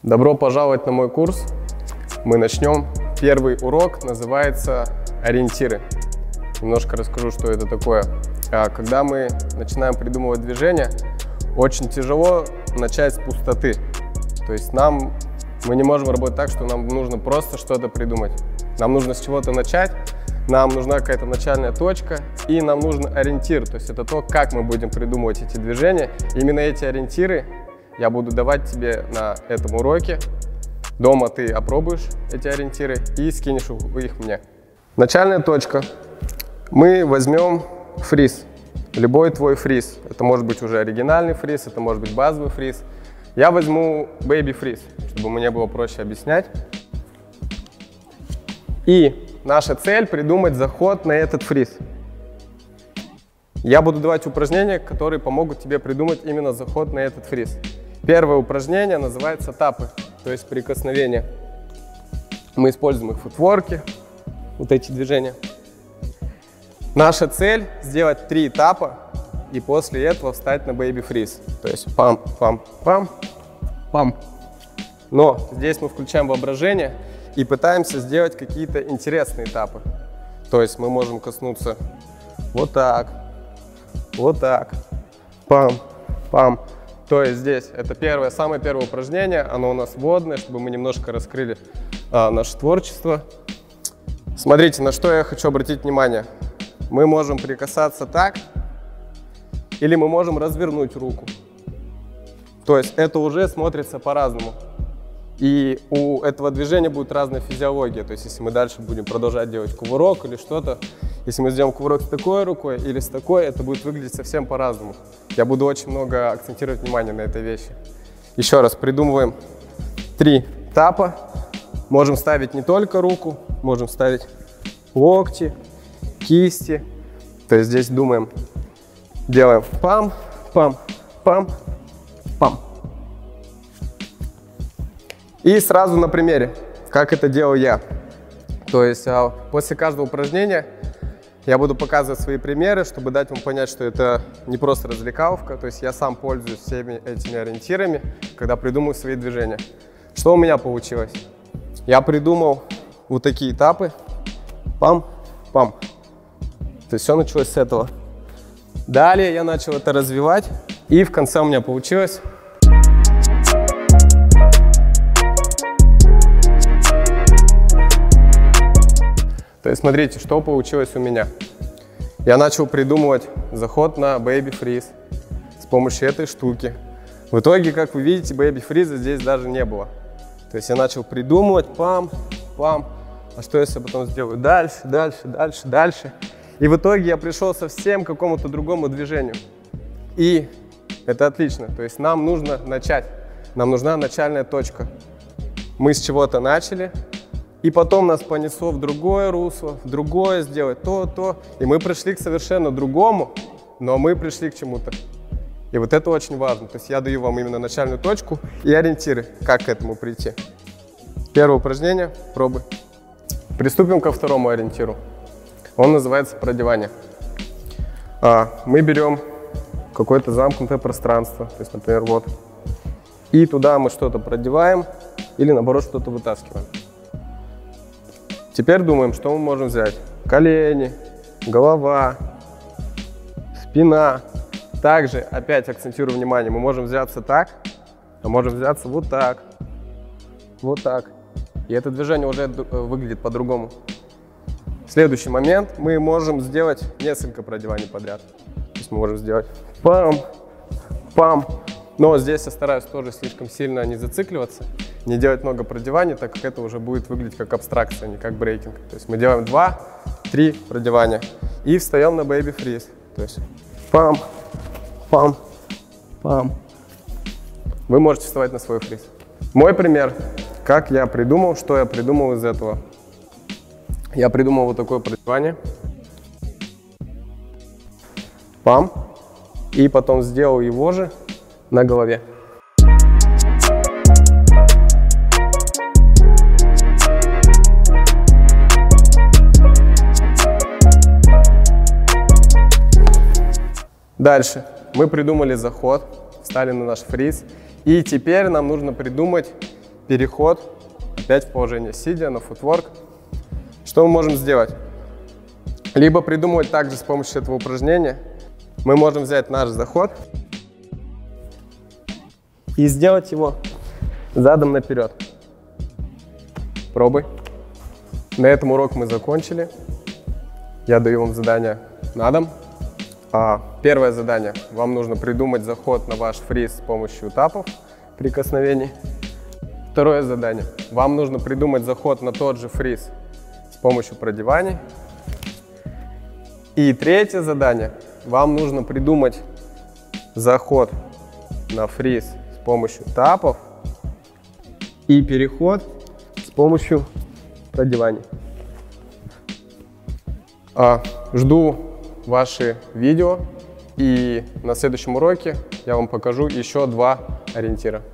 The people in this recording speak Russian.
Добро пожаловать на мой курс. Мы начнем. Первый урок называется «Ориентиры». Немножко расскажу, что это такое. Когда мы начинаем придумывать движение, очень тяжело начать с пустоты. То есть мы не можем работать так, что нам нужно просто что-то придумать. Нам нужно с чего-то начать, нам нужна какая-то начальная точка, и нам нужен ориентир. То есть это то, как мы будем придумывать эти движения. Именно эти ориентиры я буду давать тебе на этом уроке. Дома ты опробуешь эти ориентиры и скинешь их мне. Начальная точка. Мы возьмем фриз. Любой твой фриз. Это может быть уже оригинальный фриз, это может быть базовый фриз. Я возьму baby фриз, чтобы мне было проще объяснять. И наша цель — придумать заход на этот фриз. Я буду давать упражнения, которые помогут тебе придумать именно заход на этот фриз. Первое упражнение называется тапы, то есть прикосновения. Мы используем их в футворке, вот эти движения. Наша цель — сделать 3 тапа и после этого встать на baby фриз. То есть пам, пам, пам, пам. Но здесь мы включаем воображение и пытаемся сделать какие-то интересные этапы. То есть мы можем коснуться вот так, пам, пам. То есть здесь это самое первое упражнение, оно у нас вводное, чтобы мы немножко раскрыли наше творчество. Смотрите, на что я хочу обратить внимание. Мы можем прикасаться так, или мы можем развернуть руку. То есть это уже смотрится по-разному. И у этого движения будет разная физиология. То есть если мы дальше будем продолжать делать кувырок или что-то, если мы сделаем кувырок с такой рукой или с такой, это будет выглядеть совсем по-разному. Я буду очень много акцентировать внимание на этой вещи. Еще раз, придумываем 3 тапа. Можем ставить не только руку, можем ставить локти, кисти. То есть здесь думаем, делаем пам, пам, пам, пам. И сразу на примере, как это делал я. То есть после каждого упражнения я буду показывать свои примеры, чтобы дать вам понять, что это не просто развлекаловка. То есть я сам пользуюсь всеми этими ориентирами, когда придумываю свои движения. Что у меня получилось? Я придумал вот такие этапы. Пам, пам. То есть все началось с этого. Далее я начал это развивать, и в конце у меня получилось. То есть смотрите, что получилось у меня. Я начал придумывать заход на baby freeze с помощью этой штуки. В итоге, как вы видите, baby freeze здесь даже не было. То есть я начал придумывать пам, пам. А что если я потом сделаю дальше, дальше, дальше, дальше. И в итоге я пришел совсем к какому-то другому движению. И это отлично. То есть нам нужно начать. Нам нужна начальная точка. Мы с чего-то начали. И потом нас понесло в другое русло, в другое сделать то. И мы пришли к совершенно другому, но мы пришли к чему-то. И вот это очень важно. То есть я даю вам именно начальную точку и ориентиры, как к этому прийти. Первое упражнение, пробуй. Приступим ко второму ориентиру. Он называется продевание. Мы берем какое-то замкнутое пространство, то есть, например, вот. И туда мы что-то продеваем или, наоборот, что-то вытаскиваем. Теперь думаем, что мы можем взять. Колени, голова, спина. Также, опять акцентирую внимание, мы можем взяться так, а можем взяться вот так, вот так. И это движение уже выглядит по-другому. Следующий момент, мы можем сделать несколько продеваний подряд. То есть мы можем сделать пам, пам. Но здесь я стараюсь тоже слишком сильно не зацикливаться, не делать много продеваний, так как это уже будет выглядеть как абстракция, не как брейкинг. То есть мы делаем 2-3 продевания и встаем на baby freeze. То есть пам, пам, пам. Вы можете вставать на свой фриз. Мой пример, как я придумал, что я придумал из этого. Я придумал вот такое продевание. Пам. И потом сделал его же на голове. Дальше мы придумали заход, встали на наш фриз. И теперь нам нужно придумать переход опять в положение сидя на футворк. Что мы можем сделать? Либо придумывать также с помощью этого упражнения. Мы можем взять наш заход и сделать его задом наперед. Пробуй. На этом урок мы закончили. Я даю вам задание на дом. Первое задание. Вам нужно придумать заход на ваш фриз с помощью тапов, прикосновений. Второе задание. Вам нужно придумать заход на тот же фриз с помощью продеваний. И третье задание. Вам нужно придумать заход на фриз с помощью тапов и переход с помощью продеваний. Жду ваши видео, и на следующем уроке я вам покажу еще 2 ориентира.